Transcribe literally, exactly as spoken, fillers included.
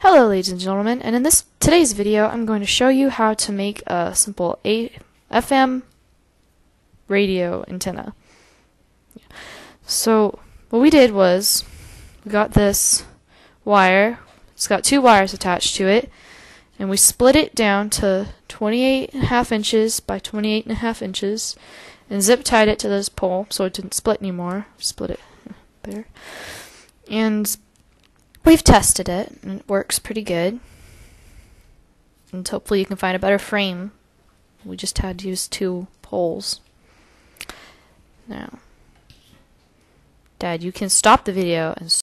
Hello ladies and gentlemen, and in this today's video I'm going to show you how to make a simple a F M radio antenna. So what we did was we got this wire, it's got two wires attached to it, and we split it down to twenty-eight and a half inches by twenty-eight and a half inches and zip tied it to this pole so it didn't split anymore. Split it there. And we've tested it, and it works pretty good. And hopefully you can find a better frame. We just had to use two poles. Now, Dad, you can stop the video and